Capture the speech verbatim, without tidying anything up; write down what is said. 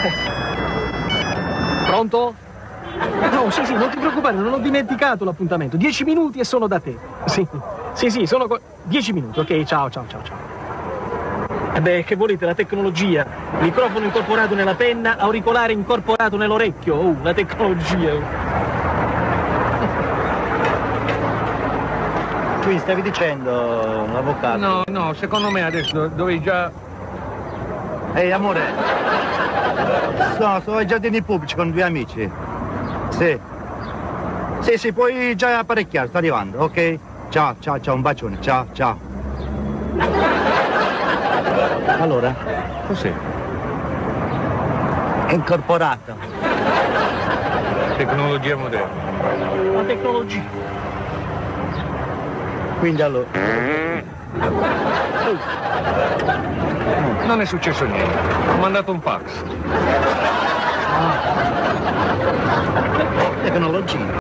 Pronto? No, sì, sì, non ti preoccupare, non ho dimenticato l'appuntamento. Dieci minuti e sono da te. Sì, sì, sì, sono... Dieci minuti, ok, ciao, ciao, ciao, ciao. E beh, che volete, la tecnologia? Microfono incorporato nella penna, auricolare incorporato nell'orecchio. Oh, la tecnologia. Qui stavi dicendo, avvocato? No, no, secondo me adesso dovevi già... Ehi, amore. No, sono ai giardini pubblici con due amici. Sì. Sì, sì, puoi già apparecchiare, sto arrivando, ok? Ciao, ciao, ciao, un bacione, ciao, ciao. Allora? Cos'è? Incorporato. Tecnologia moderna. La tecnologia. Quindi allora... Non è successo niente. Ho mandato un fax. Tecnologia.